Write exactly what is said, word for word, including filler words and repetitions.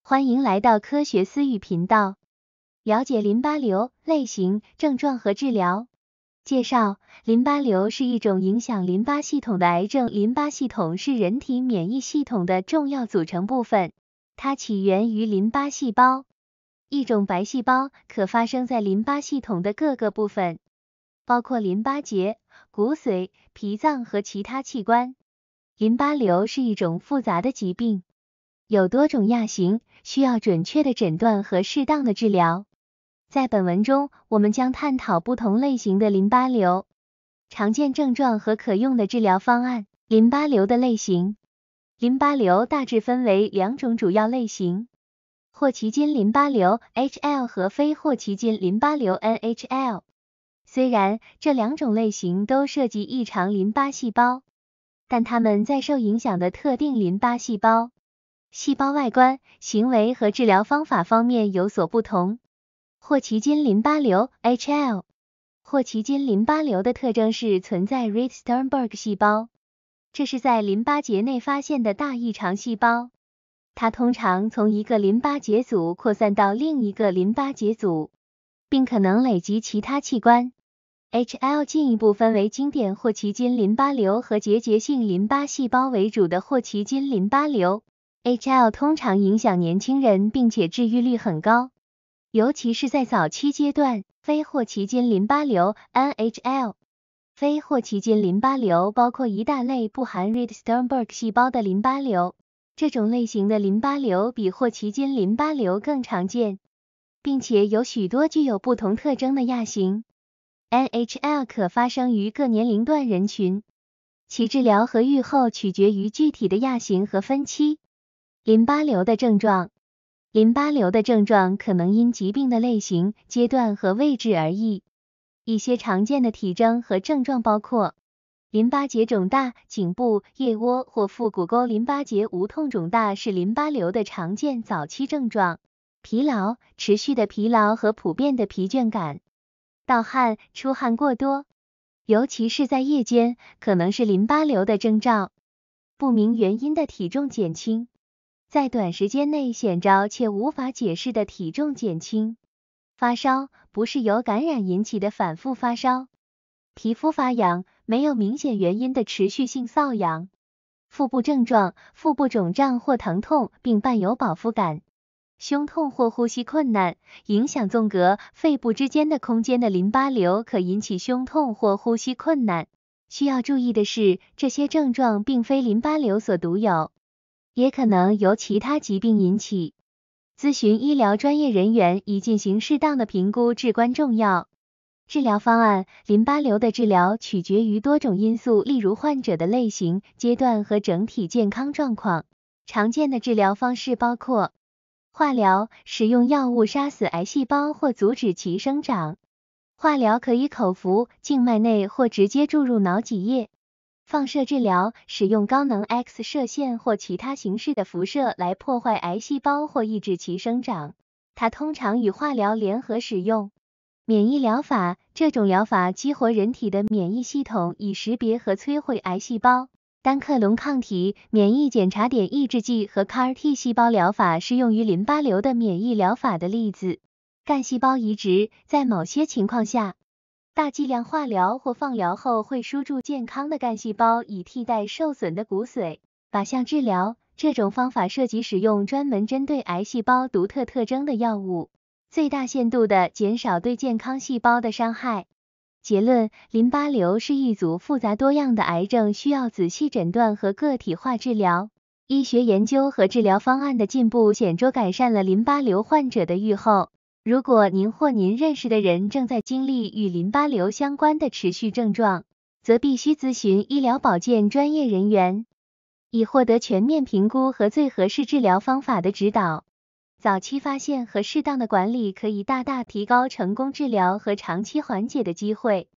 欢迎来到科学思语频道，了解淋巴瘤类型、症状和治疗。介绍：淋巴瘤是一种影响淋巴系统的癌症。淋巴系统是人体免疫系统的重要组成部分，它起源于淋巴细胞，一种白细胞，可发生在淋巴系统的各个部分，包括淋巴结、骨髓、脾脏和其他器官。淋巴瘤是一种复杂的疾病，有多种亚型，需要准确的诊断和适当的治疗。在本文中，我们将探讨不同类型的淋巴瘤、常见症状和可用的治疗方案。淋巴瘤的类型，淋巴瘤大致分为两种主要类型：霍奇金淋巴瘤 H L 和非霍奇金淋巴瘤 N H L。虽然这两种类型都涉及异常淋巴细胞，但它们在受影响的特定淋巴细胞、细胞外观、行为和治疗方法方面有所不同。霍奇金淋巴瘤 H L， 霍奇金淋巴瘤的特征是存在 Reed-Sternberg 细胞，这是在淋巴结内发现的大异常细胞，它通常从一个淋巴结组扩散到另一个淋巴结组，并可能累及其他器官。H L 进一步分为经典霍奇金淋巴瘤和结节性淋巴细胞为主的霍奇金淋巴瘤。H L 通常影响年轻人，并且治愈率很高，尤其是在早期阶段。非霍奇金淋巴瘤 N H L， 非霍奇金淋巴瘤包括一大类不含 Reed-Sternberg 细胞的淋巴瘤，这种类型的淋巴瘤比霍奇金淋巴瘤更常见，并且有许多具有不同特征的亚型。N H L 可发生于各年龄段人群，其治疗和预后取决于具体的亚型和分期。淋巴瘤的症状，淋巴瘤的症状可能因疾病的类型、阶段和位置而异。一些常见的体征和症状包括淋巴结肿大、颈部、腋窝或腹股沟淋巴结无痛肿大是淋巴瘤的常见早期症状。疲劳、持续的疲劳和普遍的疲倦感。盗汗、出汗过多，尤其是在夜间，可能是淋巴瘤的征兆。不明原因的体重减轻，在短时间内显着且无法解释的体重减轻。发烧，不是由感染引起的反复发烧。皮肤发痒，没有明显原因的持续性瘙痒。腹部症状，腹部肿胀或疼痛，并伴有饱腹感。胸痛或呼吸困难，影响纵隔、肺部之间的空间的淋巴瘤可引起胸痛或呼吸困难。需要注意的是，这些症状并非淋巴瘤所独有，也可能由其他疾病引起。咨询医疗专业人员以进行适当的评估至关重要。治疗方案，淋巴瘤的治疗取决于多种因素，例如患者的类型、阶段和整体健康状况。常见的治疗方式包括化疗，使用药物杀死癌细胞或阻止其生长。化疗可以口服、静脉内或直接注入脑脊液。放射治疗，使用高能 X 射线或其他形式的辐射来破坏癌细胞或抑制其生长。它通常与化疗联合使用。免疫疗法，这种疗法激活人体的免疫系统以识别和摧毁癌细胞。单克隆抗体、免疫检查点抑制剂和 C A R T 细胞疗法是用于淋巴瘤的免疫疗法的例子。干细胞移植，在某些情况下，大剂量化疗或放疗后会输注健康的干细胞以替代受损的骨髓。靶向治疗，这种方法涉及使用专门针对癌细胞独特特征的药物，最大限度地减少对健康细胞的伤害。结论，淋巴瘤是一组复杂多样的癌症，需要仔细诊断和个体化治疗。医学研究和治疗方案的进步显著改善了淋巴瘤患者的预后。如果您或您认识的人正在经历与淋巴瘤相关的持续症状，则必须咨询医疗保健专业人员，以获得全面评估和最合适治疗方法的指导。早期发现和适当的管理可以大大提高成功治疗和长期缓解的机会。